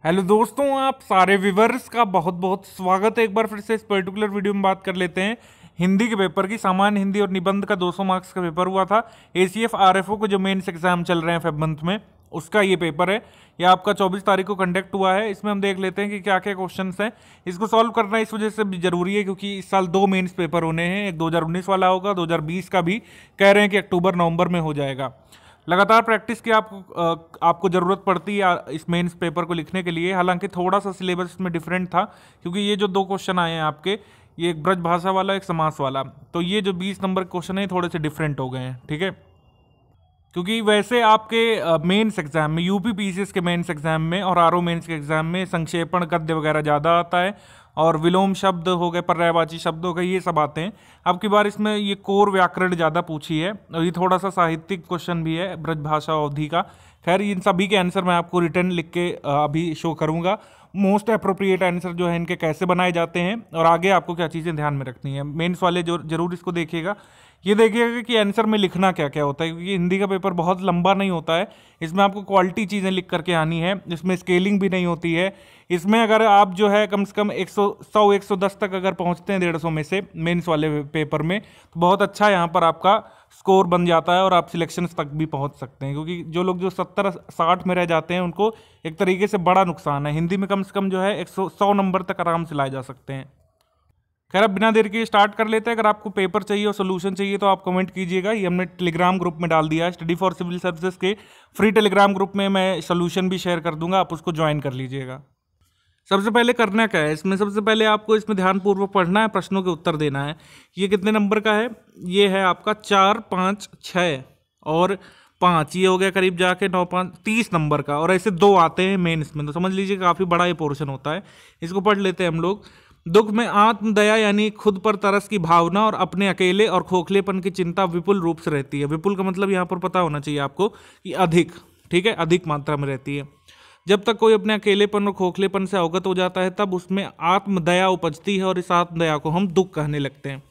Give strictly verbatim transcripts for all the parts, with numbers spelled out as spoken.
Hello दोस्तों, आप सारे व्यूवर्स का बहुत बहुत स्वागत है। एक बार फिर से इस पर्टिकुलर वीडियो में बात कर लेते हैं हिंदी के पेपर की। सामान्य हिंदी और निबंध का दो सौ मार्क्स का पेपर हुआ था। एसीएफ आरएफओ को जो मेंस एग्जाम चल रहे हैं फेब मंथ में, उसका ये पेपर है। यह आपका चौबीस तारीख को कंडक्ट हुआ है। इसमें हम देख लेते हैं कि क्या क्या क्वेश्चंस हैं। इसको सॉल्व करना इस वजह से भी जरूरी है क्योंकि इस साल दो मेंस पेपर होने हैं। एक दो हज़ार उन्नीस वाला होगा, दो हज़ार बीस का भी कह रहे हैं कि अक्टूबर नवंबर में हो जाएगा। लगातार प्रैक्टिस की आप आपको ज़रूरत पड़ती है इस मेंस पेपर को लिखने के लिए। हालांकि थोड़ा सा सिलेबस इसमें डिफरेंट था क्योंकि ये जो दो क्वेश्चन आए हैं आपके, ये एक ब्रज भाषा वाला, एक समास वाला, तो ये जो बीस नंबर क्वेश्चन है थोड़े से डिफरेंट हो गए हैं। ठीक है, क्योंकि वैसे आपके मेंस एग्जाम में, यूपी पीसीएस के मेंस एग्जाम में और आरओ मेंस के एग्जाम में संक्षेपण, गद्य वगैरह ज़्यादा आता है और विलोम शब्द हो गए, पर्यायवाची शब्द हो गए, ये सब आते हैं। अब की बार इसमें ये कोर व्याकरण ज़्यादा पूछी है और ये थोड़ा सा साहित्यिक क्वेश्चन भी है ब्रज भाषा अवधि का। खैर, इन सभी के आंसर मैं आपको रिटर्न लिख के अभी शो करूँगा। मोस्ट अप्रोप्रिएट आंसर जो है इनके कैसे बनाए जाते हैं और आगे आपको क्या चीज़ें ध्यान में रखनी है। मेंस वाले जो जरूर इसको देखिएगा। ये देखिएगा कि आंसर में लिखना क्या क्या होता है, क्योंकि हिंदी का पेपर बहुत लंबा नहीं होता है। इसमें आपको क्वालिटी चीज़ें लिख करके आनी है। इसमें स्केलिंग भी नहीं होती है। इसमें अगर आप जो है कम से कम एक सौ सौ एक सौ दस तक अगर पहुंचते हैं डेढ़ सौ में से मेंस वाले पेपर में, तो बहुत अच्छा यहाँ पर आपका स्कोर बन जाता है और आप सिलेक्शन तक भी पहुंच सकते हैं। क्योंकि जो लोग जो सत्तर साठ में रह जाते हैं उनको एक तरीके से बड़ा नुकसान है। हिंदी में कम से कम जो है एक सौ सौ नंबर तक आराम से लाए जा सकते हैं। खैर, अब बिना देर के स्टार्ट कर लेते हैं। अगर आपको पेपर चाहिए और सोल्यूशन चाहिए तो आप कमेंट कीजिएगा। ये हमने टेलीग्राम ग्रुप में डाल दिया है। स्टडी फॉर सिविल सर्विसेज के फ्री टेलीग्राम ग्रुप में मैं सोल्यूशन भी शेयर कर दूंगा, आप उसको ज्वाइन कर लीजिएगा। सबसे पहले करना क्या है इसमें, सबसे पहले आपको इसमें ध्यानपूर्वक पढ़ना है, प्रश्नों के उत्तर देना है। ये कितने नंबर का है? ये है आपका चार पाँच छः और पाँच, ये हो गया करीब जाके नौ पाँच तीस नंबर का। और ऐसे दो आते हैं मेन इसमें, तो समझ लीजिए काफ़ी बड़ा ये पोर्शन होता है। इसको पढ़ लेते हैं हम लोग। दुख में आत्मदया यानी खुद पर तरस की भावना और अपने अकेले और खोखलेपन की चिंता विपुल रूप से रहती है। विपुल का मतलब यहाँ पर पता होना चाहिए आपको कि अधिक, ठीक है, अधिक मात्रा में रहती है। जब तक कोई अपने अकेलेपन और खोखलेपन से अवगत हो जाता है तब उसमें आत्मदया उपजती है और इस आत्मदया को हम दुख कहने लगते हैं।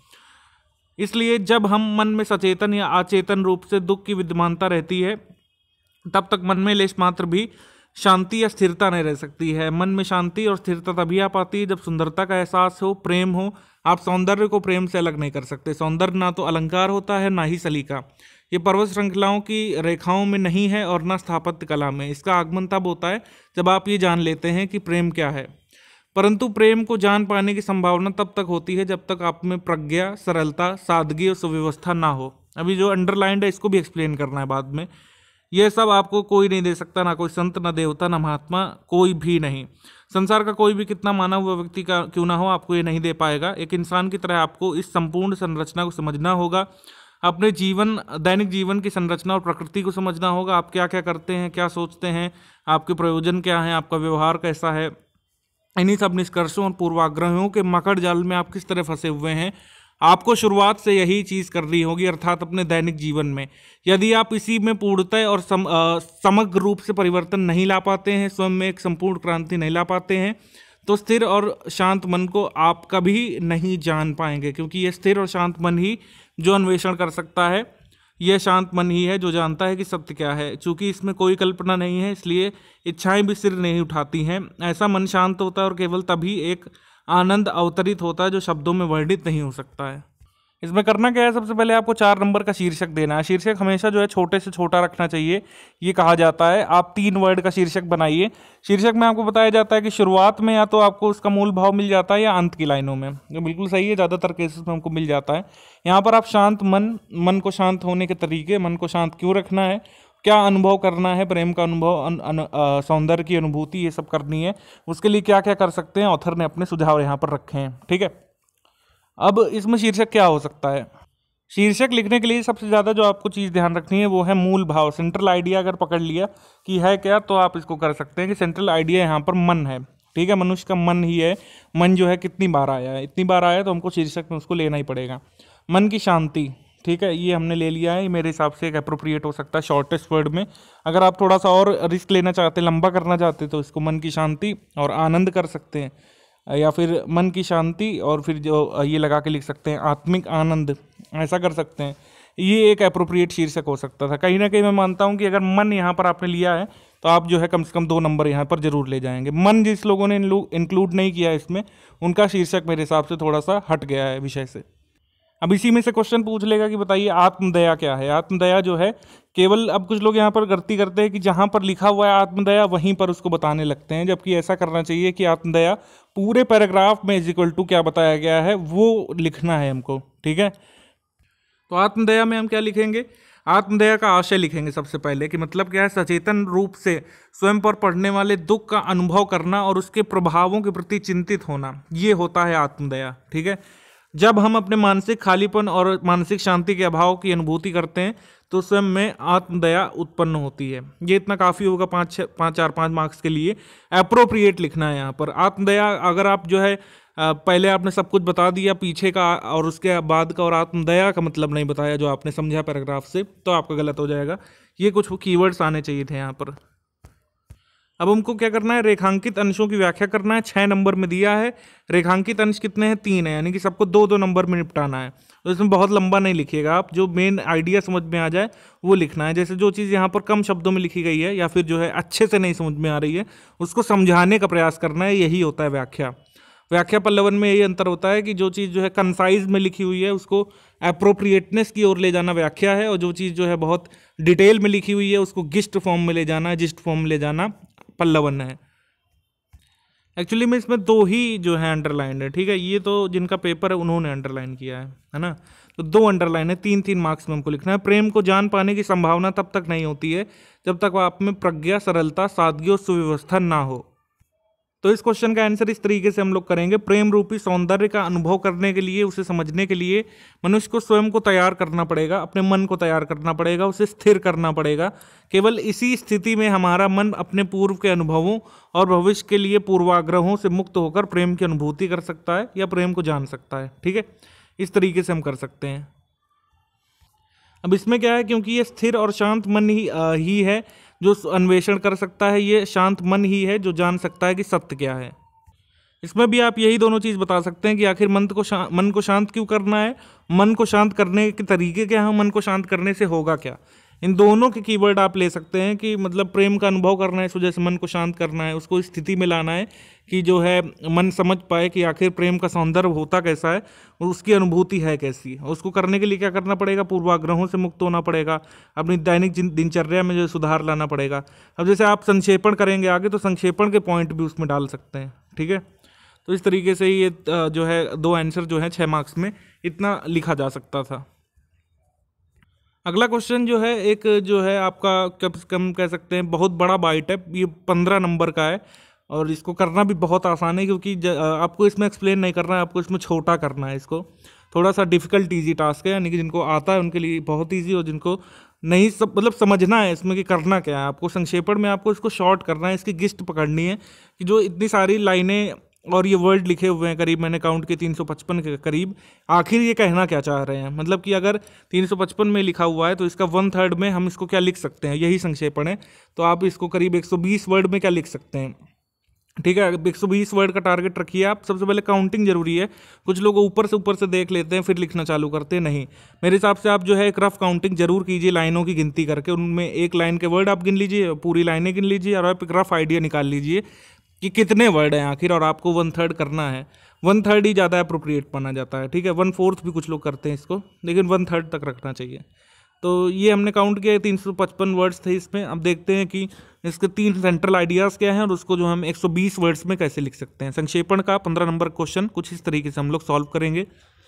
इसलिए जब हम मन में सचेतन या अचेतन रूप से दुख की विद्यमानता रहती है तब तक मन में लेश मात्र भी शांति या स्थिरता नहीं रह सकती है। मन में शांति और स्थिरता तभी आ पाती है जब सुंदरता का एहसास हो, प्रेम हो। आप सौंदर्य को प्रेम से अलग नहीं कर सकते। सौंदर्य ना तो अलंकार होता है ना ही सलीका। ये पर्वत श्रृंखलाओं की रेखाओं में नहीं है और न स्थापत्य कला में। इसका आगमन तब होता है जब आप ये जान लेते हैं कि प्रेम क्या है। परंतु प्रेम को जान पाने की संभावना तब तक होती है जब तक आप में प्रज्ञा, सरलता, सादगी और सुव्यवस्था ना हो। अभी जो अंडरलाइंड है इसको भी एक्सप्लेन करना है बाद में। यह सब आपको कोई नहीं दे सकता, ना कोई संत, ना देवता, ना महात्मा, कोई भी नहीं। संसार का कोई भी कितना माना हुआ व्यक्ति का क्यों ना हो, आपको ये नहीं दे पाएगा। एक इंसान की तरह आपको इस संपूर्ण संरचना को समझना होगा। अपने जीवन, दैनिक जीवन की संरचना और प्रकृति को समझना होगा। आप क्या क्या करते हैं, क्या सोचते हैं, आपके प्रयोजन क्या हैं, आपका व्यवहार कैसा है। इन्हीं सब निष्कर्षों और पूर्वाग्रहों के मकड़ जाल में आप किस तरह फंसे हुए हैं, आपको शुरुआत से यही चीज़ करनी होगी, अर्थात अपने दैनिक जीवन में। यदि आप इसी में पूर्णतः और सम, आ, समग्र रूप से परिवर्तन नहीं ला पाते हैं, स्वयं में एक संपूर्ण क्रांति नहीं ला पाते हैं, तो स्थिर और शांत मन को आप कभी नहीं जान पाएंगे। क्योंकि ये स्थिर और शांत मन ही जो अन्वेषण कर सकता है, यह शांत मन ही है जो जानता है कि सत्य क्या है। चूँकि इसमें कोई कल्पना नहीं है, इसलिए इच्छाएं भी सिर नहीं उठाती हैं। ऐसा मन शांत होता है और केवल तभी एक आनंद अवतरित होता है जो शब्दों में वर्णित नहीं हो सकता है। इसमें करना क्या है, सबसे पहले आपको चार नंबर का शीर्षक देना है। शीर्षक हमेशा जो है छोटे से छोटा रखना चाहिए, ये कहा जाता है। आप तीन वर्ड का शीर्षक बनाइए। शीर्षक में आपको बताया जाता है कि शुरुआत में या तो आपको उसका मूल भाव मिल जाता है या अंत की लाइनों में। ये बिल्कुल सही है, ज़्यादातर केसेस में हमको मिल जाता है। यहाँ पर आप शांत मन, मन को शांत होने के तरीके, मन को शांत क्यों रखना है, क्या अनुभव करना है, प्रेम का अनुभव, सौंदर्य की अनुभूति, ये सब करनी है। उसके लिए क्या क्या कर सकते हैं, ऑथर ने अपने सुझाव यहाँ पर रखे हैं। ठीक है, अब इसमें शीर्षक क्या हो सकता है। शीर्षक लिखने के लिए सबसे ज़्यादा जो आपको चीज़ ध्यान रखनी है वो है मूल भाव, सेंट्रल आइडिया। अगर पकड़ लिया कि है क्या, तो आप इसको कर सकते हैं कि सेंट्रल आइडिया यहाँ पर मन है। ठीक है, मनुष्य का मन ही है। मन जो है कितनी बार आया है, इतनी बार आया तो हमको शीर्षक में उसको लेना ही पड़ेगा। मन की शांति, ठीक है, ये हमने ले लिया है। ये मेरे हिसाब से एक अप्रोप्रिएट हो सकता है शॉर्टेस्ट वर्ड में। अगर आप थोड़ा सा और रिस्क लेना चाहते, लंबा करना चाहते, तो इसको मन की शांति और आनंद कर सकते हैं, या फिर मन की शांति और फिर जो ये लगा के लिख सकते हैं आत्मिक आनंद, ऐसा कर सकते हैं। ये एक अप्रोप्रिएट शीर्षक हो सकता था। कहीं ना कहीं मैं मानता हूँ कि अगर मन यहाँ पर आपने लिया है तो आप जो है कम से कम दो नंबर यहाँ पर जरूर ले जाएंगे। मन जिस लोगों ने इंक्लूड नहीं किया इसमें, उनका शीर्षक मेरे हिसाब से थोड़ा सा हट गया है विषय से। अब इसी में से क्वेश्चन पूछ लेगा कि बताइए आत्मदया क्या है। आत्मदया जो है केवल, अब कुछ लोग यहाँ पर गलती करते हैं कि जहाँ पर लिखा हुआ है आत्मदया वहीं पर उसको बताने लगते हैं, जबकि ऐसा करना चाहिए कि आत्मदया पूरे पैराग्राफ में इज इक्वल टू क्या बताया गया है वो लिखना है हमको, ठीक है। तो आत्मदया में हम क्या लिखेंगे, आत्मदया का आशय लिखेंगे सबसे पहले कि मतलब क्या है, सचेतन रूप से स्वयं पर पड़ने वाले दुख का अनुभव करना और उसके प्रभावों के प्रति चिंतित होना, ये होता है आत्मदया, ठीक है। जब हम अपने मानसिक खालीपन और मानसिक शांति के अभाव की अनुभूति करते हैं तो स्वयं में आत्मदया उत्पन्न होती है। ये इतना काफ़ी होगा पाँच छः पाँच चार पाँच मार्क्स के लिए। अप्रोप्रिएट लिखना है यहाँ पर। आत्मदया अगर आप जो है पहले आपने सब कुछ बता दिया पीछे का और उसके बाद का, और आत्मदया का मतलब नहीं बताया जो आपने समझा पैराग्राफ से, तो आपका गलत हो जाएगा। ये कुछ कीवर्ड्स आने चाहिए थे यहाँ पर। अब हमको क्या करना है, रेखांकित अंशों की व्याख्या करना है। छः नंबर में दिया है, रेखांकित अंश कितने हैं, तीन है, यानी कि सबको दो दो नंबर में निपटाना है। तो इसमें बहुत लंबा नहीं लिखिएगा आप, जो मेन आइडिया समझ में आ जाए वो लिखना है। जैसे जो चीज़ यहाँ पर कम शब्दों में लिखी गई है या फिर जो है अच्छे से नहीं समझ में आ रही है उसको समझाने का प्रयास करना है, यही होता है व्याख्या। व्याख्या पल्लवन में यही अंतर होता है कि जो चीज़ जो है कंसाइज में लिखी हुई है उसको अप्रोप्रिएटनेस की ओर ले जाना व्याख्या है, और जो चीज़ जो है बहुत डिटेल में लिखी हुई है उसको गिस्ट फॉर्म में ले जाना, जिस्ट फॉर्म में ले जाना पल्लवन है। एक्चुअली में इसमें दो ही जो है अंडरलाइन है, ठीक है। ये तो जिनका पेपर है उन्होंने अंडरलाइन किया है है ना। तो दो अंडरलाइन है, तीन तीन मार्क्स में हमको लिखना है। प्रेम को जान पाने की संभावना तब तक नहीं होती है जब तक आप में प्रज्ञा, सरलता, सादगी और सुव्यवस्था ना हो। तो इस क्वेश्चन का आंसर इस तरीके से हम लोग करेंगे। प्रेम रूपी सौंदर्य का अनुभव करने के लिए, उसे समझने के लिए मनुष्य को स्वयं को तैयार करना पड़ेगा, अपने मन को तैयार करना पड़ेगा, उसे स्थिर करना पड़ेगा। केवल इसी स्थिति में हमारा मन अपने पूर्व के अनुभवों और भविष्य के लिए पूर्वाग्रहों से मुक्त होकर प्रेम की अनुभूति कर सकता है या प्रेम को जान सकता है, ठीक है। इस तरीके से हम कर सकते हैं। अब इसमें क्या है, क्योंकि ये स्थिर और शांत मन ही आ, ही है जो अन्वेषण कर सकता है, ये शांत मन ही है जो जान सकता है कि सत्य क्या है। इसमें भी आप यही दोनों चीज़ बता सकते हैं कि आखिर मन को मन को शांत क्यों करना है, मन को शांत करने के तरीके क्या हैं, मन को शांत करने से होगा क्या। इन दोनों के कीवर्ड आप ले सकते हैं कि मतलब प्रेम का अनुभव करना है, इस वजह से मन को शांत करना है, उसको स्थिति में लाना है कि जो है मन समझ पाए कि आखिर प्रेम का सौंदर्य होता कैसा है और उसकी अनुभूति है कैसी। उसको करने के लिए क्या करना पड़ेगा, पूर्वाग्रहों से मुक्त होना पड़ेगा, अपनी दैनिक दिनचर्या में जो सुधार लाना पड़ेगा। अब जैसे आप संक्षेपण करेंगे आगे तो संक्षेपण के पॉइंट भी उसमें डाल सकते हैं, ठीक है। तो इस तरीके से ये जो है दो आंसर जो है छः मार्क्स में इतना लिखा जा सकता था। अगला क्वेश्चन जो है एक जो है आपका कम से कम कह सकते हैं बहुत बड़ा बाइट है, ये पंद्रह नंबर का है और इसको करना भी बहुत आसान है, क्योंकि आपको इसमें एक्सप्लेन नहीं करना है, आपको इसमें छोटा करना है। इसको थोड़ा सा डिफिकल्ट ईजी टास्क है, यानी कि जिनको आता है उनके लिए बहुत ईजी, और जिनको नहीं सब मतलब समझना है इसमें कि करना क्या है। आपको संक्षेपण में आपको इसको शॉर्ट करना है, इसकी गिस्ट पकड़नी है कि जो इतनी सारी लाइनें और ये वर्ड लिखे हुए हैं करीब मैंने काउंट किए तीन सौ पचपन के करीब, आखिर ये कहना क्या चाह रहे हैं। मतलब कि अगर तीन सौ पचपन में लिखा हुआ है तो इसका वन थर्ड में हम इसको क्या लिख सकते हैं, यही संक्षेपण है। तो आप इसको करीब एक सौ बीस वर्ड में क्या लिख सकते हैं, ठीक है। एक सौ बीस वर्ड का टारगेट रखिए आप। सबसे पहले काउंटिंग जरूरी है, कुछ लोग ऊपर से ऊपर से देख लेते हैं फिर लिखना चालू करते हैं, नहीं। मेरे हिसाब से आप जो है एक रफ काउंटिंग जरूर कीजिए, लाइनों की गिनती करके, उनमें एक लाइन के वर्ड आप गिन लीजिए, पूरी लाइनें गिन लीजिए और आप एक रफ आइडिया निकाल लीजिए कि कितने वर्ड हैं आखिर, और आपको वन थर्ड करना है। वन थर्ड ही ज़्यादा अप्रोप्रिएट माना जाता है, ठीक है। वन फोर्थ भी कुछ लोग करते हैं इसको, लेकिन वन थर्ड तक रखना चाहिए। तो ये हमने काउंट किया, तीन सौ पचपन वर्ड्स थे इसमें। अब देखते हैं कि इसके तीन सेंट्रल आइडियाज़ क्या हैं और उसको जो हम एक सौ बीस वर्ड्स में कैसे लिख सकते हैं। संक्षेपण का पंद्रह नंबर क्वेश्चन कुछ इस तरीके से हम लोग सॉल्व करेंगे।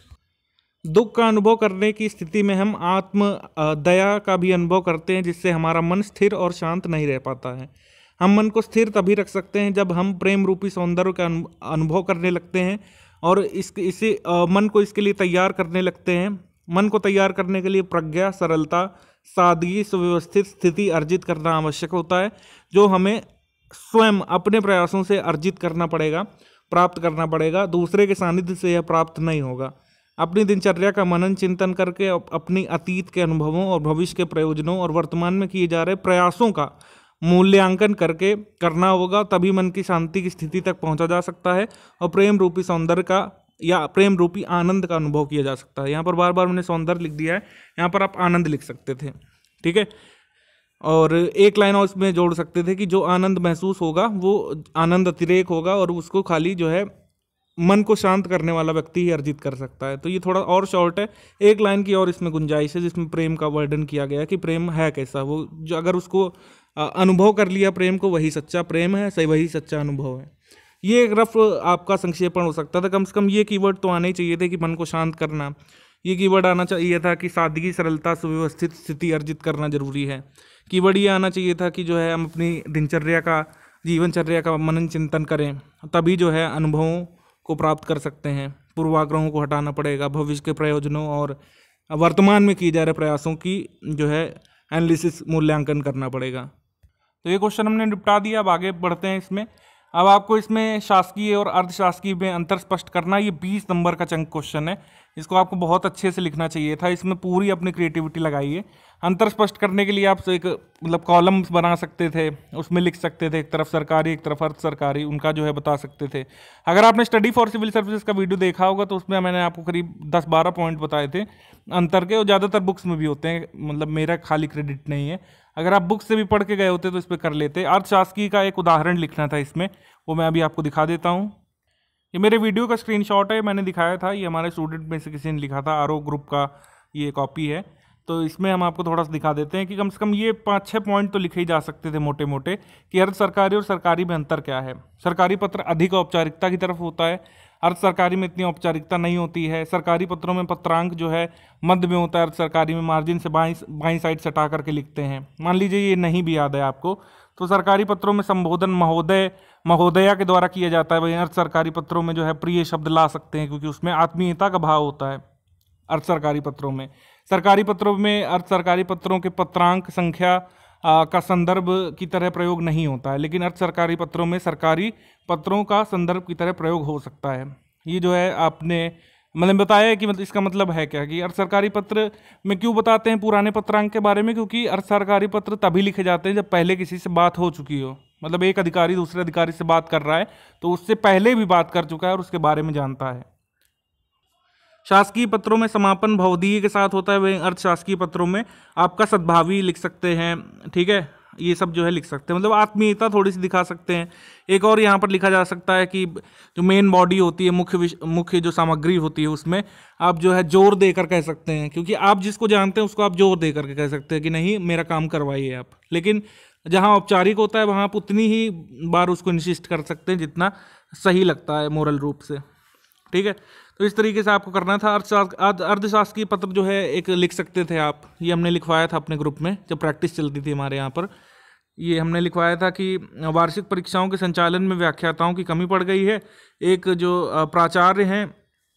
दुख का अनुभव करने की स्थिति में हम आत्म दया का भी अनुभव करते हैं, जिससे हमारा मन स्थिर और शांत नहीं रह पाता है। हम मन को स्थिर तभी रख सकते हैं जब हम प्रेम रूपी सौंदर्य का अनुभव करने लगते हैं और इस इसे मन को इसके लिए तैयार करने लगते हैं। मन को तैयार करने के लिए प्रज्ञा, सरलता, सादगी, सुव्यवस्थित स्थिति अर्जित करना आवश्यक होता है, जो हमें स्वयं अपने प्रयासों से अर्जित करना पड़ेगा, प्राप्त करना पड़ेगा। दूसरे के सानिध्य से यह प्राप्त नहीं होगा। अपनी दिनचर्या का मनन चिंतन करके अपनी अतीत के अनुभवों और भविष्य के प्रयोजनों और वर्तमान में किए जा रहे प्रयासों का मूल्यांकन करके करना होगा, तभी मन की शांति की स्थिति तक पहुंचा जा सकता है और प्रेम रूपी सौंदर्य का या प्रेम रूपी आनंद का अनुभव किया जा सकता है। यहाँ पर बार बार मैंने सौंदर्य लिख दिया है, यहाँ पर आप आनंद लिख सकते थे, ठीक है। और एक लाइन और इसमें जोड़ सकते थे कि जो आनंद महसूस होगा वो आनंद अतिरेक होगा और उसको खाली जो है मन को शांत करने वाला व्यक्ति ही अर्जित कर सकता है। तो ये थोड़ा और शॉर्ट है, एक लाइन की और इसमें गुंजाइश है जिसमें प्रेम का वर्णन किया गया है कि प्रेम है कैसा, वो जो अगर उसको अ, अनुभव कर लिया प्रेम को, वही सच्चा प्रेम है, सही वही सच्चा अनुभव है। ये एक रफ आपका संक्षेपण हो सकता था। कम से कम ये कीवर्ड तो आने ही चाहिए थे कि मन को शांत करना, ये कीवर्ड आना चाहिए था कि सादगी, सरलता, सुव्यवस्थित स्थिति अर्जित करना जरूरी है। कीवर्ड ये आना चाहिए था कि जो है हम अपनी दिनचर्या का, जीवनचर्या का मनन चिंतन करें, तभी जो है अनुभवों को प्राप्त कर सकते हैं। पूर्वाग्रहों को हटाना पड़ेगा, भविष्य के प्रयोजनों और वर्तमान में किए जा रहे प्रयासों की जो है एनालिसिस, मूल्यांकन करना पड़ेगा। तो ये क्वेश्चन हमने निपटा दिया। अब आगे बढ़ते हैं इसमें। अब आपको इसमें शासकीय और अर्धशासकीय में अंतर स्पष्ट करना, ये बीस नंबर का चंक क्वेश्चन है। इसको आपको बहुत अच्छे से लिखना चाहिए था, इसमें पूरी अपनी क्रिएटिविटी लगाइए। अंतर स्पष्ट करने के लिए आप एक मतलब कॉलम्स बना सकते थे, उसमें लिख सकते थे एक तरफ सरकारी एक तरफ अर्ध सरकारी, उनका जो है बता सकते थे। अगर आपने स्टडी फॉर सिविल सर्विसेज का वीडियो देखा होगा तो उसमें मैंने आपको करीब दस बारह पॉइंट बताए थे अंतर के, और ज़्यादातर बुक्स में भी होते हैं, मतलब मेरा खाली क्रेडिट नहीं है। अगर आप बुक से भी पढ़ के गए होते तो इस पर कर लेते। अर्थशास्त्री का एक उदाहरण लिखना था इसमें, वो मैं अभी आपको दिखा देता हूँ। ये मेरे वीडियो का स्क्रीनशॉट है, मैंने दिखाया था, ये हमारे स्टूडेंट में से किसी ने लिखा था, आरो ग्रुप का ये कॉपी है। तो इसमें हम आपको थोड़ा सा दिखा देते हैं कि कम से कम ये पाँच छः पॉइंट तो लिखे ही जा सकते थे मोटे मोटे, कि अर्ध सरकारी और सरकारी में अंतर क्या है। सरकारी पत्र अधिक औपचारिकता की तरफ होता है, अर्ध सरकारी में इतनी औपचारिकता नहीं होती है। सरकारी पत्रों में पत्रांक जो है मध्य में होता है, अर्ध सरकारी में मार्जिन से बाईं बाईं साइड से हटा करके लिखते हैं। मान लीजिए ये नहीं भी याद है आपको, तो सरकारी पत्रों में संबोधन महोदय महोदया के द्वारा किया जाता है, वहीं अर्ध सरकारी पत्रों में जो है प्रिय शब्द ला सकते हैं, क्योंकि उसमें आत्मीयता का भाव होता है अर्ध सरकारी पत्रों में। सरकारी पत्रों में अर्ध सरकारी पत्रों के पत्रांक संख्या आ, का संदर्भ की तरह प्रयोग नहीं होता है, लेकिन अर्ध सरकारी पत्रों में सरकारी पत्रों का संदर्भ की तरह प्रयोग हो सकता है। ये जो है आपने मतलब बताया है कि मतलब इसका मतलब है क्या कि अर्ध सरकारी पत्र में क्यों बताते हैं पुराने पत्रांक के बारे में, क्योंकि अर्ध सरकारी पत्र तभी लिखे जाते हैं जब पहले किसी से बात हो चुकी हो। मतलब एक अधिकारी दूसरे अधिकारी से बात कर रहा है तो उससे पहले भी बात कर चुका है और उसके बारे में जानता है। शासकीय पत्रों में समापन भवदीय के साथ होता है, वहीं अर्थशासकीय पत्रों में आपका सद्भावी लिख सकते हैं। ठीक है, ये सब जो है लिख सकते हैं, मतलब आत्मीयता थोड़ी सी दिखा सकते हैं। एक और यहाँ पर लिखा जा सकता है कि जो मेन बॉडी होती है, मुख्य मुख्य जो सामग्री होती है, उसमें आप जो है जोर देकर कह सकते हैं, क्योंकि आप जिसको जानते हैं उसको आप जोर दे करके कह सकते हैं कि नहीं मेरा काम करवाइए आप। लेकिन जहाँ औपचारिक होता है वहाँ आप उतनी ही बार उसको इंसिस्ट कर सकते हैं जितना सही लगता है मोरल रूप से। ठीक है, तो इस तरीके से आपको करना था। अर्धशासकीय पत्र जो है एक लिख सकते थे आप, ये हमने लिखवाया था अपने ग्रुप में जब प्रैक्टिस चलती थी हमारे यहाँ पर। ये हमने लिखवाया था कि वार्षिक परीक्षाओं के संचालन में व्याख्याताओं की कमी पड़ गई है। एक जो प्राचार्य हैं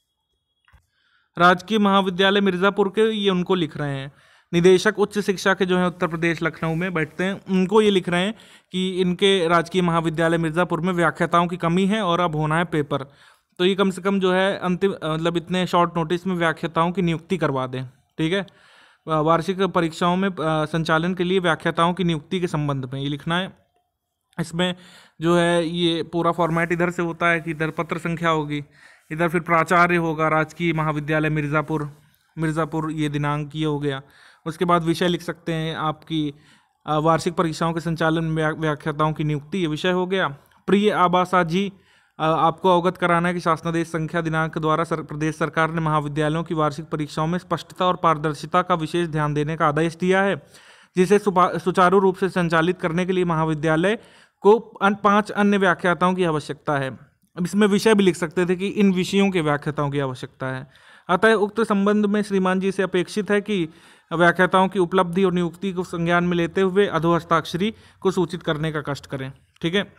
राजकीय महाविद्यालय मिर्ज़ापुर के, ये उनको लिख रहे हैं। निदेशक उच्च शिक्षा के जो है उत्तर प्रदेश लखनऊ में बैठते हैं, उनको ये लिख रहे हैं कि इनके राजकीय महाविद्यालय मिर्ज़ापुर में व्याख्याताओं की कमी है और अब होना है पेपर। तो ये कम से कम जो है अंतिम मतलब इतने शॉर्ट नोटिस में व्याख्याताओं की नियुक्ति करवा दें। ठीक है, वार्षिक परीक्षाओं में संचालन के लिए व्याख्याताओं की नियुक्ति के संबंध में ये लिखना है। इसमें जो है ये पूरा फॉर्मेट इधर से होता है कि इधर पत्र संख्या होगी, इधर फिर प्राचार्य होगा राजकीय महाविद्यालय मिर्ज़ापुर, मिर्ज़ापुर ये दिनांक ये हो गया। उसके बाद विषय लिख सकते हैं आपकी वार्षिक परीक्षाओं के संचालन में व्याख्याताओं की नियुक्ति, ये विषय हो गया। प्रिय आबासा जी, आपको अवगत कराना है कि शासनादेश संख्या दिनांक द्वारा सर, प्रदेश सरकार ने महाविद्यालयों की वार्षिक परीक्षाओं में स्पष्टता और पारदर्शिता का विशेष ध्यान देने का आदेश दिया है, जिसे सुचारू रूप से संचालित करने के लिए महाविद्यालय को पांच अन्य व्याख्याताओं की आवश्यकता है। अब इसमें विषय भी लिख सकते थे कि इन विषयों के व्याख्याताओं की आवश्यकता है। अतः उक्त संबंध में श्रीमान जी से अपेक्षित है कि व्याख्याताओं की उपलब्धि और नियुक्ति को संज्ञान में लेते हुए अधोहस्ताक्षरी को सूचित करने का कष्ट करें। ठीक है,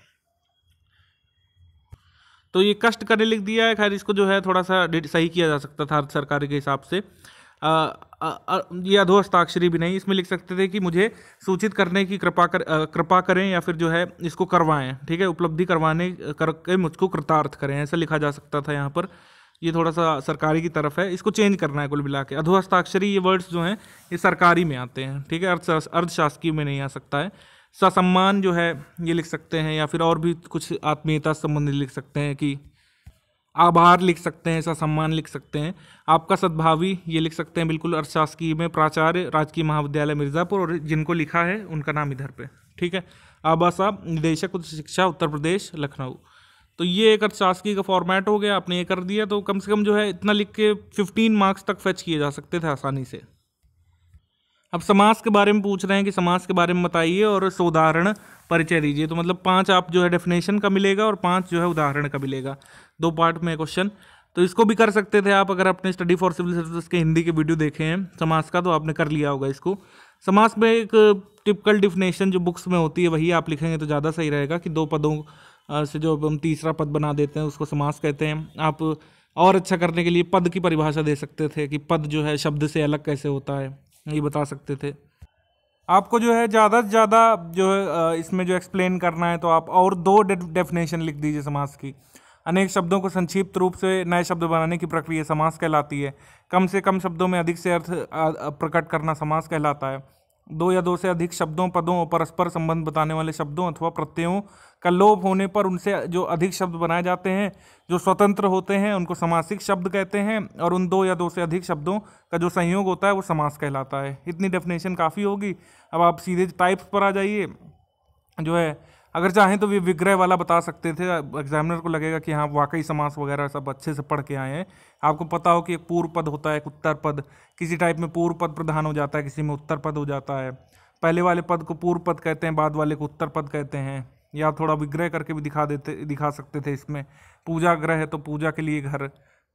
तो ये कष्ट करने लिख दिया है। खैर इसको जो है थोड़ा सा सही किया जा सकता था सरकारी के हिसाब से। आ, आ, आ, ये अधोहस्ताक्षरी भी नहीं, इसमें लिख सकते थे कि मुझे सूचित करने की कृपा कर आ, कृपा करें या फिर जो है इसको करवाएं। ठीक है, उपलब्धि करवाने करके मुझको कृतार्थ करें, ऐसा लिखा जा सकता था यहाँ पर। ये थोड़ा सा सरकारी की तरफ है, इसको चेंज करना है कुल मिला के। अधोहस्ताक्षरी ये वर्ड्स जो हैं ये सरकारी में आते हैं। ठीक है, अर्ध अर्धशासकीय में नहीं आ सकता है। ससम्मान जो है ये लिख सकते हैं, या फिर और भी कुछ आत्मीयता संबंधी लिख सकते हैं कि आभार लिख सकते हैं, ऐसा सम्मान लिख सकते हैं। आपका सद्भावी ये लिख सकते हैं बिल्कुल, अर्थशास्त्री में प्राचार्य राजकीय महाविद्यालय मिर्ज़ापुर, और जिनको लिखा है उनका नाम इधर पे, ठीक है। आबासा निदेशक उच्च शिक्षा उत्तर प्रदेश लखनऊ। तो ये एक अर्थशास्त्री का फॉर्मेट हो गया, आपने ये कर दिया तो कम से कम जो है इतना लिख के फिफ्टीन मार्क्स तक फेच किए जा सकते थे आसानी से। अब समास के बारे में पूछ रहे हैं कि समास के बारे में बताइए और उदाहरण परिचय दीजिए। तो मतलब पांच आप जो है डेफिनेशन का मिलेगा और पांच जो है उदाहरण का मिलेगा, दो पार्ट में क्वेश्चन। तो इसको भी कर सकते थे आप, अगर अपने स्टडी फॉर सिविल सर्विसेज के हिंदी के वीडियो देखे हैं समास का तो आपने कर लिया होगा इसको। समास में एक टिपिकल डिफिनेशन जो बुक्स में होती है वही आप लिखेंगे तो ज़्यादा सही रहेगा, कि दो पदों से जो हम तीसरा पद बना देते हैं उसको समास कहते हैं। आप और अच्छा करने के लिए पद की परिभाषा दे सकते थे कि पद जो है शब्द से अलग कैसे होता है, ये बता सकते थे। आपको जो है ज़्यादा से ज़्यादा जो है इसमें जो एक्सप्लेन करना है तो आप और दो डेफिनेशन लिख दीजिए समास की। अनेक शब्दों को संक्षिप्त रूप से नए शब्द बनाने की प्रक्रिया समास कहलाती है। कम से कम शब्दों में अधिक से अर्थ प्रकट करना समास कहलाता है। दो या दो से अधिक शब्दों, पदों और परस्पर संबंध बताने वाले शब्दों अथवा प्रत्ययों का लोप होने पर उनसे जो अधिक शब्द बनाए जाते हैं जो स्वतंत्र होते हैं उनको समासिक शब्द कहते हैं, और उन दो या दो से अधिक शब्दों का जो संयोग होता है वो समास कहलाता है। इतनी डेफिनेशन काफ़ी होगी। अब आप सीधे टाइप्स पर आ जाइए। जो है अगर चाहें तो भी विग्रह वाला बता सकते थे, एग्जामिनर को लगेगा कि हाँ वाकई समास वगैरह सब अच्छे से पढ़ के आए हैं। आपको पता हो कि एक पूर्व पद होता है, एक उत्तर पद, किसी टाइप में पूर्व पद प्रधान हो जाता है, किसी में उत्तर पद हो जाता है। पहले वाले पद को पूर्व पद कहते हैं, बाद वाले को उत्तर पद कहते हैं। या थोड़ा विग्रह करके भी दिखा देते दिखा सकते थे इसमें। पूजा ग्रह है तो पूजा के लिए घर,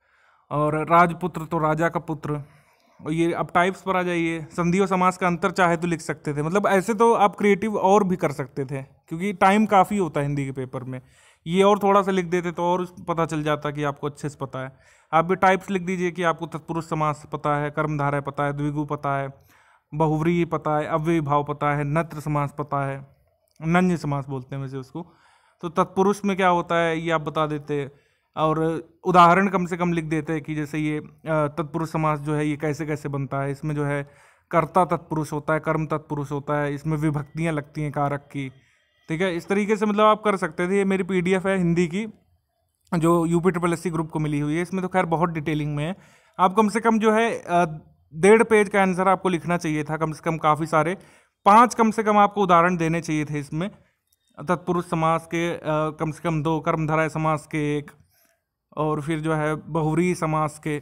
और राजपुत्र तो राजा का पुत्र। और ये अब टाइप्स पर आ जाइए। संधि और समास का अंतर चाहे तो लिख सकते थे। मतलब ऐसे तो आप क्रिएटिव और भी कर सकते थे, क्योंकि टाइम काफ़ी होता है हिंदी के पेपर में। ये और थोड़ा सा लिख देते तो और पता चल जाता कि आपको अच्छे से पता है। आप भी टाइप्स लिख दीजिए कि आपको तत्पुरुष समास पता है, कर्मधारय पता है, द्विगु पता है, बहुव्रीहि पता है, अव्ययी भाव पता है, नत्र समास पता है, नन्य समास बोलते हैं वैसे उसको। तो तत्पुरुष में क्या होता है ये आप बता देते, और उदाहरण कम से कम लिख देते हैं कि जैसे ये तत्पुरुष समास जो है ये कैसे कैसे बनता है। इसमें जो है कर्ता तत्पुरुष होता है, कर्म तत्पुरुष होता है, इसमें विभक्तियाँ लगती हैं कारक की, ठीक है। इस तरीके से मतलब आप कर सकते थे। ये मेरी पीडीएफ है हिंदी की जो UP triple S C group को मिली हुई है। इसमें तो खैर बहुत डिटेलिंग में है। आप कम से कम जो है डेढ़ पेज का आंसर आपको लिखना चाहिए था, कम से कम काफ़ी सारे, पाँच कम से कम आपको उदाहरण देने चाहिए थे इसमें। तत्पुरुष समास के कम से कम दो, कर्मधारय समास के एक, और फिर जो है बहुव्रीहि समास के।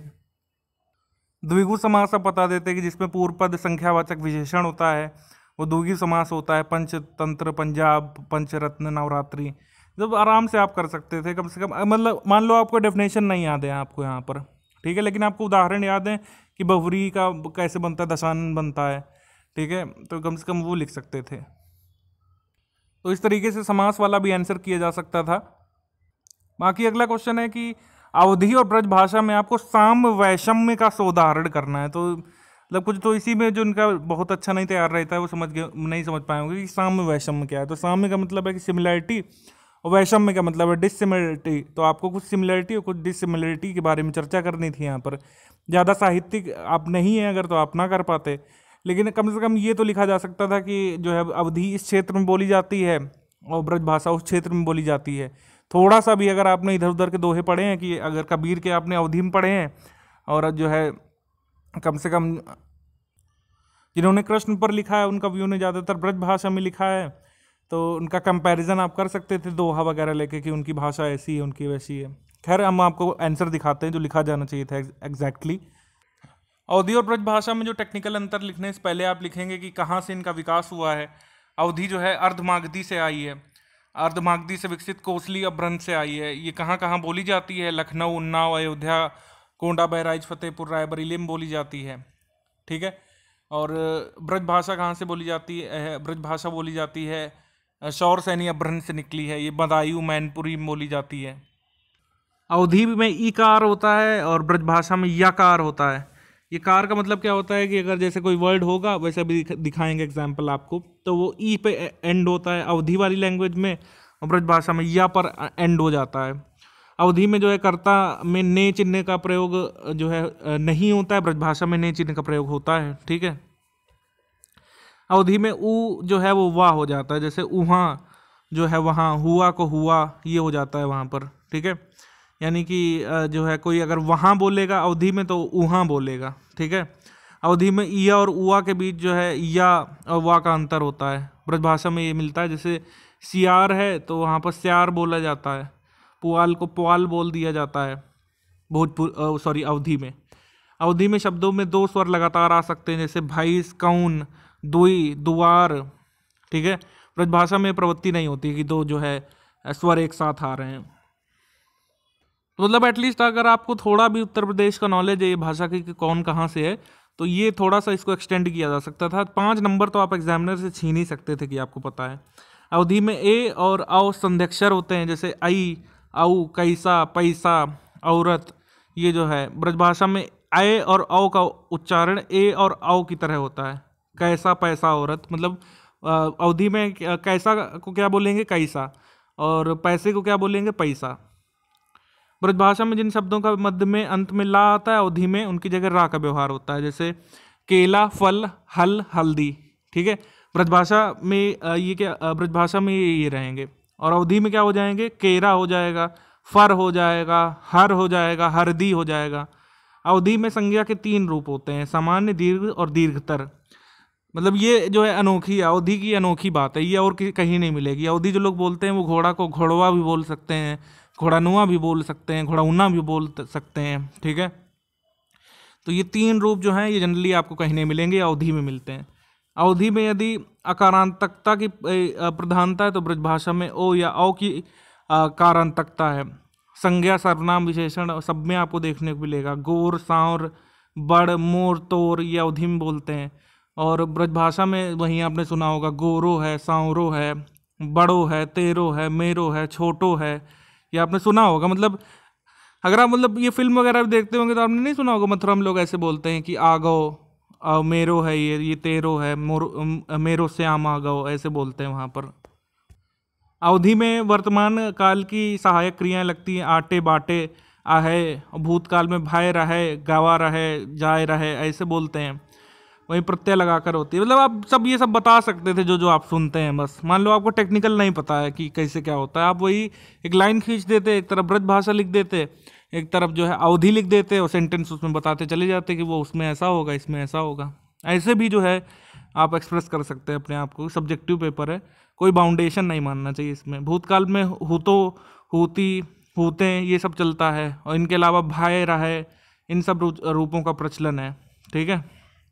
द्विगु समास आप बता देते कि जिसमें पूर्व पद संख्यावाचक विशेषण होता है वो द्विगु समास होता है। पंचतंत्र, पंजाब, पंचरत्न, नवरात्रि, जब आराम से आप कर सकते थे कम से कम। मतलब मान लो आपको डेफिनेशन नहीं याद है आपको यहाँ पर, ठीक है, लेकिन आपको उदाहरण याद है कि बहुव्रीहि का कैसे बनता है, दशानन बनता है, ठीक है, तो कम से कम वो लिख सकते थे। तो इस तरीके से समास वाला भी आंसर किया जा सकता था। बाकी अगला क्वेश्चन है कि अवधि और ब्रज भाषा में आपको साम्य वैषम्य का उदाहरण करना है। तो मतलब कुछ तो इसी में जो उनका बहुत अच्छा नहीं तैयार रहता है वो समझ गए नहीं समझ पाए होंगे कि साम्य वैषम्य क्या है। तो साम्य का मतलब है कि सिमिलैरिटी, और वैषम्य का मतलब है डिसिमिलरिटी। तो आपको कुछ सिमिलरिटी और कुछ डिसिमिलरिटी के बारे में चर्चा करनी थी। यहाँ पर ज़्यादा साहित्यिक आप नहीं हैं अगर तो आप ना कर पाते, लेकिन कम से कम ये तो लिखा जा सकता था कि जो है अवधि इस क्षेत्र में बोली जाती है और ब्रज भाषा उस क्षेत्र में बोली जाती है। थोड़ा सा भी अगर आपने इधर उधर के दोहे पढ़े हैं, कि अगर कबीर के आपने अवधि में पढ़े हैं, और जो है कम से कम जिन्होंने कृष्ण पर लिखा है उनका व्यू ने ज़्यादातर ब्रज भाषा में लिखा है, तो उनका कंपैरिजन आप कर सकते थे दोहा वगैरह लेके कि उनकी भाषा ऐसी है उनकी वैसी है। खैर हम आपको आंसर दिखाते हैं जो लिखा जाना चाहिए था एग्जैक्टली। अवधि और ब्रज भाषा में जो टेक्निकल अंतर लिखने से पहले आप लिखेंगे कि कहाँ से इनका विकास हुआ है। अवधि जो है अर्धमागधी से आई है, अर्धमागधी से विकसित कोसली अपभ्रंश से आई है। ये कहाँ कहाँ बोली जाती है, लखनऊ, उन्नाव, अयोध्या, कोंडा, बहराइच, फतेहपुर, रायबरेली में बोली जाती है, ठीक है। और ब्रज भाषा कहाँ से बोली जाती है, ब्रज भाषा बोली जाती है शौर सैनी अपभ्रंश से निकली है, ये बदायूं, मैनपुरी में बोली जाती है। अवधि में ईकार होता है और ब्रज भाषा में यकार होता है। ये कार का मतलब क्या होता है कि अगर जैसे कोई वर्ड होगा वैसे भी दिखाएंगे एग्जाम्पल आपको, तो वो ई पे एंड होता है अवधि वाली लैंग्वेज में, और ब्रज भाषा में या पर एंड हो जाता है। अवधि में जो है कर्ता में ने चिन्ह का प्रयोग जो है नहीं होता है, ब्रज भाषा में ने चिन्ह का प्रयोग होता है, ठीक है। अवधि में ऊ जो है वो वाह हो जाता है, जैसे उहाँ जो है वहाँ, हुआ को हुआ ये हो जाता है वहाँ पर, ठीक है। यानी कि अ, जो है कोई अगर वहाँ बोलेगा अवधि में तो उहाँ बोलेगा, ठीक है। अवधि में इया और उआ के बीच जो है या और वा का अंतर होता है, ब्रजभाषा में ये मिलता है। जैसे सियार है तो वहाँ पर स्यार बोला जाता है, पुआल को पुआल बोल दिया जाता है भोजपुर सॉरी अवधि में। अवधि में शब्दों में दो स्वर लगातार आ सकते हैं, जैसे भैंस, कौन, दुई, दुआर, ठीक है। ब्रजभाषा में प्रवृत्ति नहीं होती कि दो जो है स्वर एक साथ आ रहे हैं। तो मतलब एटलीस्ट अगर आपको थोड़ा भी उत्तर प्रदेश का नॉलेज है ये भाषा की कि कौन कहाँ से है, तो ये थोड़ा सा इसको एक्सटेंड किया जा सकता था। पाँच नंबर तो आप एग्जामिनर से छीन ही सकते थे कि आपको पता है। अवधि में ए और औ संध्यक्षर होते हैं, जैसे आई, औ, कैसा, पैसा, औरत। ये जो है ब्रजभाषा में ए और औ का उच्चारण ए और औ की तरह होता है, कैसा, पैसा, औरत। मतलब अवधि में कैसा को क्या बोलेंगे, कैसा, और पैसे को क्या बोलेंगे, पैसा। ब्रजभाषा में जिन शब्दों का मध्य में अंत में ला आता है, अवधि में उनकी जगह रा का व्यवहार होता है, जैसे केला, फल, हल, हल्दी, ठीक है। ब्रजभाषा में ये क्या ब्रजभाषा में ये रहेंगे, और अवधि में क्या हो जाएंगे, केरा हो जाएगा, फर हो जाएगा, हर हो जाएगा, हरदी हो जाएगा। अवधि में संज्ञा के तीन रूप होते हैं, सामान्य, दीर्घ और दीर्घतर। मतलब ये जो है अनोखी अवधि की अनोखी बात है, ये और कहीं नहीं मिलेगी। अवधि जो लोग बोलते हैं वो घोड़ा को घोड़वा भी बोल सकते हैं, घोड़ानुआ भी बोल सकते हैं, घोड़ाउना भी बोल सकते हैं, ठीक है। तो ये तीन रूप जो हैं ये जनरली आपको कहीं नहीं मिलेंगे, अवधि में मिलते हैं। अवधि में यदि अकारांतकता की प्रधानता है तो ब्रजभाषा में ओ या औ की कारांतकता है। संज्ञा, सर्वनाम, विशेषण सब में आपको देखने को मिलेगा। गोर, सांवर, बड़, मोर, तोर ये अवधि में बोलते हैं, और ब्रजभाषा में वहीं आपने सुना होगा गोरो है, सांवरो है, बड़ो है, तेरो है, मेरो है, छोटो है, ये आपने सुना होगा। मतलब अगर आप मतलब ये फिल्म वगैरह भी देखते होंगे तो आपने नहीं सुना होगा, मथुरा लोग ऐसे बोलते हैं कि आगो, मेरो है, ये ये तेरो है, मोर, मेरो श्याम आगो, ऐसे बोलते हैं वहाँ पर। अवधि में वर्तमान काल की सहायक क्रियाएं लगती हैं, आटे, बाटे, आहे। भूतकाल में भाई रहे, गवा रहे, जाए रहे, ऐसे बोलते हैं। वही प्रत्यय लगाकर होती है। मतलब आप सब ये सब बता सकते थे जो जो आप सुनते हैं। बस मान लो आपको टेक्निकल नहीं पता है कि कैसे क्या होता है, आप वही एक लाइन खींच देते, एक तरफ ब्रजभाषा लिख देते, एक तरफ जो है अवधि लिख देते, और सेंटेंस उसमें बताते चले जाते कि वो उसमें ऐसा होगा, इसमें ऐसा होगा। ऐसे भी जो है आप एक्सप्रेस कर सकते हैं अपने आप को। सब्जेक्टिव पेपर है, कोई बाउंडेशन नहीं मानना चाहिए इसमें। भूतकाल में हुतो, हुती, हुते ये सब चलता है, और इनके अलावा भाई रहे, इन सब रूपों का प्रचलन है, ठीक है।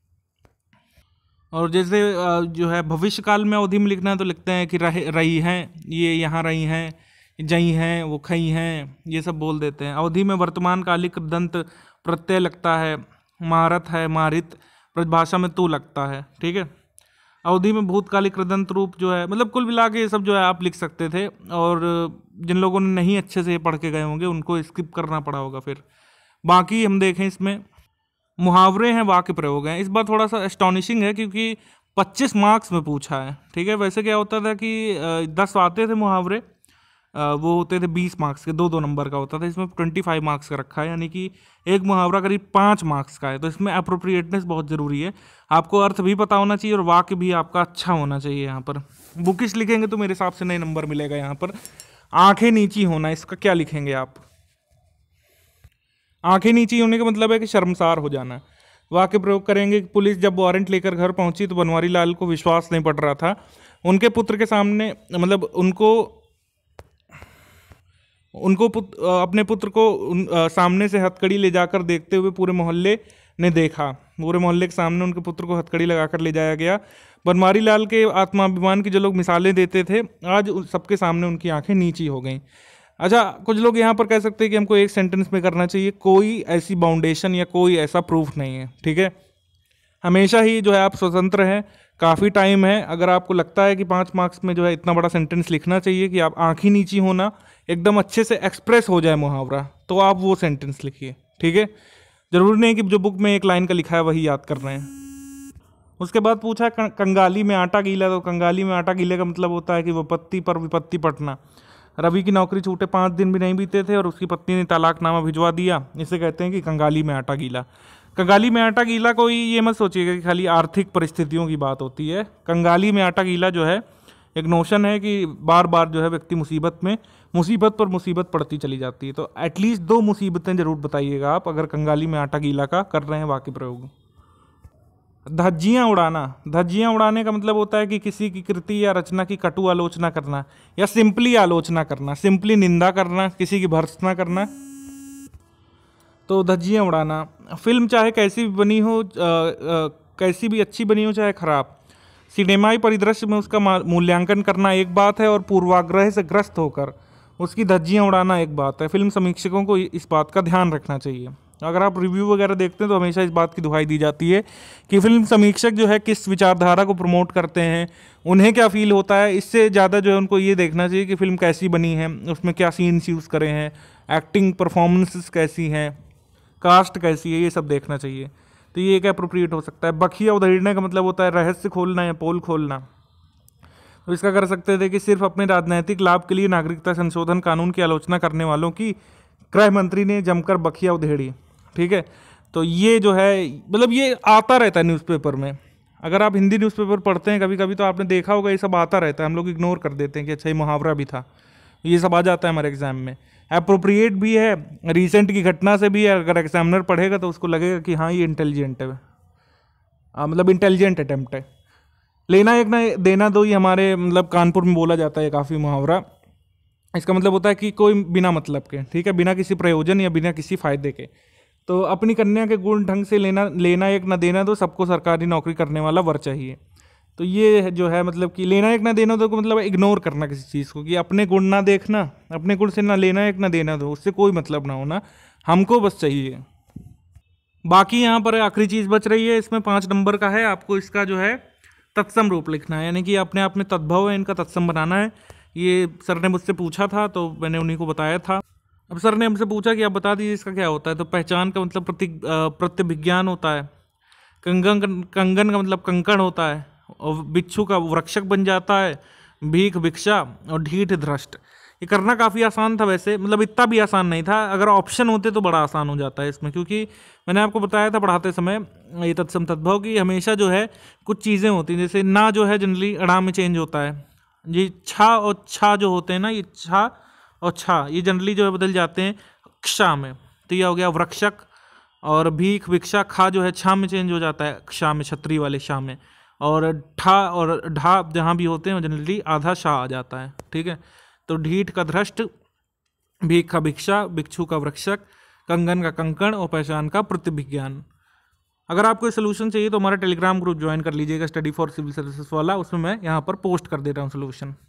और जैसे जो है भविष्य काल में अवधि में लिखना है तो लिखते हैं कि रहे रही हैं, ये यहाँ रही हैं, जई हैं, वो खई हैं, ये सब बोल देते हैं। अवधि में वर्तमान कालिक दंत प्रत्यय लगता है, मारत है, मारित। ब्रजभाषा में तू लगता है, ठीक है। अवधि में भूतकालिक कृदंत रूप जो है, मतलब कुल मिला के ये सब जो है आप लिख सकते थे, और जिन लोगों ने नहीं अच्छे से पढ़ के गए होंगे उनको स्किप करना पड़ा होगा। फिर बाकी हम देखें, इसमें मुहावरे हैं, वाक्य प्रयोग हैं। इस बार थोड़ा सा एस्टॉनिशिंग है क्योंकि पच्चीस मार्क्स में पूछा है, ठीक है। वैसे क्या होता था कि दस आते थे मुहावरे, वो होते थे बीस मार्क्स के, दो दो नंबर का होता था। इसमें ट्वेंटी फाइव मार्क्स का रखा है, यानी कि एक मुहावरा करीब पाँच मार्क्स का है। तो इसमें अप्रोप्रिएटनेस बहुत ज़रूरी है, आपको अर्थ भी पता होना चाहिए और वाक्य भी आपका अच्छा होना चाहिए। यहाँ पर बुकिश लिखेंगे तो मेरे हिसाब से नहीं नंबर मिलेगा। यहाँ पर आंखें नीची होना, इसका क्या लिखेंगे आप? आंखें नीची होने का मतलब है कि शर्मसार हो जाना। वाक्य प्रयोग करेंगे कि पुलिस जब वारंट लेकर घर पहुंची तो बनवारी लाल को विश्वास नहीं पड़ रहा था। उनके पुत्र के सामने, मतलब उनको उनको पुत, अपने पुत्र को उन, आ, सामने से हथकड़ी ले जाकर देखते हुए पूरे मोहल्ले ने देखा। पूरे मोहल्ले के सामने उनके पुत्र को हथकड़ी लगाकर ले जाया गया। बनवारी लाल के आत्माभिमान की जो लोग मिसालें देते थे, आज सबके सामने उनकी आंखें नीची हो गईं। अच्छा, कुछ लोग यहाँ पर कह सकते हैं कि हमको एक सेंटेंस में करना चाहिए, कोई ऐसी बाउंडेशन या कोई ऐसा प्रूफ नहीं है, ठीक है। हमेशा ही जो है आप स्वतंत्र हैं, काफ़ी टाइम है। अगर आपको लगता है कि पाँच मार्क्स में जो है इतना बड़ा सेंटेंस लिखना चाहिए कि आप आंखें नीची होना एकदम अच्छे से एक्सप्रेस हो जाए मुहावरा, तो आप वो सेंटेंस लिखिए, ठीक है। जरूरी नहीं कि जो बुक में एक लाइन का लिखा है वही याद कर रहे हैं। उसके बाद पूछा कंगाली में आटा गीला, तो कंगाली में आटा गीले का मतलब होता है कि विपत्ति पर विपत्ति पटना। रवि की नौकरी छूटे पाँच दिन भी नहीं बीते थे और उसकी पत्नी ने तलाकनामा भिजवा दिया। इसे कहते हैं कि कंगाली में आटा गीला। कंगाली में आटा गीला कोई ये मत सोचिएगा कि खाली आर्थिक परिस्थितियों की बात होती है। कंगाली में आटा गीला जो है एक नोशन है कि बार बार जो है व्यक्ति मुसीबत में मुसीबत पर मुसीबत पड़ती चली जाती है। तो एटलीस्ट दो मुसीबतें जरूर बताइएगा आप अगर कंगाली में आटा गीला का कर रहे हैं वाक्य प्रयोग। धज्जियाँ उड़ाना, धज्जियाँ उड़ाने का मतलब होता है कि किसी की कृति या रचना की कटु आलोचना करना या सिंपली आलोचना करना, सिंपली निंदा करना, किसी की भर्त्सना करना। तो धज्जियाँ उड़ाना। फिल्म चाहे कैसी भी बनी हो, आ, आ, कैसी भी अच्छी बनी हो चाहे खराब, सिनेमाई परिदृश्य में उसका मूल्यांकन करना एक बात है और पूर्वाग्रह से ग्रस्त होकर उसकी धज्जियाँ उड़ाना एक बात है। फिल्म समीक्षकों को इस बात का ध्यान रखना चाहिए। अगर आप रिव्यू वगैरह देखते हैं तो हमेशा इस बात की दुहाई दी जाती है कि फिल्म समीक्षक जो है किस विचारधारा को प्रमोट करते हैं, उन्हें क्या फील होता है। इससे ज़्यादा जो है उनको ये देखना चाहिए कि फिल्म कैसी बनी है, उसमें क्या सीन्स यूज़ करे हैं, एक्टिंग परफॉर्मेंसेस कैसी हैं, कास्ट कैसी है, ये सब देखना चाहिए। तो ये एक अप्रोप्रिएट हो सकता है। बखिया उधेड़ने का मतलब होता है रहस्य खोलना या पोल खोलना। तो इसका कर सकते थे कि सिर्फ अपने राजनीतिक लाभ के लिए नागरिकता संशोधन कानून की आलोचना करने वालों की गृह मंत्री ने जमकर बखिया उधेड़ी। ठीक है, तो ये जो है मतलब ये आता रहता है न्यूज़पेपर में। अगर आप हिंदी न्यूज़पेपर पढ़ते हैं कभी कभी तो आपने देखा होगा ये सब आता रहता है। हम लोग इग्नोर कर देते हैं कि अच्छा ये मुहावरा भी था, ये सब आ जाता है हमारे एग्जाम में। अप्रोप्रिएट भी है, रिसेंट की घटना से भी है। अगर एग्जामिनर पढ़ेगा तो उसको लगेगा कि हाँ ये इंटेलिजेंट है, आ, मतलब इंटेलिजेंट अटेम्प्ट है। लेना एक ना देना दो, ये हमारे मतलब कानपुर में बोला जाता है काफ़ी मुहावरा। इसका मतलब होता है कि कोई बिना मतलब के, ठीक है, बिना किसी प्रयोजन या बिना किसी फायदे के। तो अपनी कन्या के गुण ढंग से लेना लेना एक ना देना दो, सबको सरकारी नौकरी करने वाला वर चाहिए। तो ये जो है मतलब कि लेना एक ना देना दो को मतलब इग्नोर करना किसी चीज़ को, कि अपने गुण ना देखना, अपने गुण से ना लेना एक ना देना दो, उससे कोई मतलब ना होना, हमको बस चाहिए। बाकी यहाँ पर आखिरी चीज़ बच रही है, इसमें पाँच नंबर का है। आपको इसका जो है तत्सम रूप लिखना है, यानी कि अपने आप में तद्भव है, इनका तत्सम बनाना है। ये सर ने मुझसे पूछा था तो मैंने उन्हीं को बताया था। अब सर ने हमसे पूछा कि आप बता दीजिए इसका क्या होता है। तो पहचान का मतलब प्रति प्रत्यभिज्ञान होता है, कंगन कंगन का मतलब कंकण होता है, और बिच्छू का वृक्षक बन जाता है, भीख भिक्षा और ढीठ धृष्ट। ये करना काफ़ी आसान था वैसे, मतलब इतना भी आसान नहीं था। अगर ऑप्शन होते तो बड़ा आसान हो जाता है इसमें, क्योंकि मैंने आपको बताया था पढ़ाते समय ये तत्सम तद्भव की हमेशा जो है कुछ चीज़ें होती हैं। जैसे ना जो है जनरली अड़ा में चेंज होता है, ये छा और छा जो होते हैं ना, ये छा और छा ये जनरली जो है बदल जाते हैं क्षा में। तो यह हो गया वृक्षक, और भीख भिक्षा खा जो है छा में चेंज हो जाता है क्षा में, छत्री वाले शाह में। और ठा और ढा जहाँ भी होते हैं जनरली आधा शाह आ जाता है। ठीक है, तो ढीठ का धृष्ट, भीख का भिक्षा, भिक्षु का वृक्षक, कंगन का कंकण और पहचान का प्रतिभिज्ञान। अगर आपको सोल्यूशन चाहिए तो हमारा टेलीग्राम ग्रुप ज्वाइन कर लीजिएगा, स्टडी फॉर सिविल सर्विसेज वाला। उसमें मैं यहाँ पर पोस्ट कर दे रहा हूँ सोल्यूशन।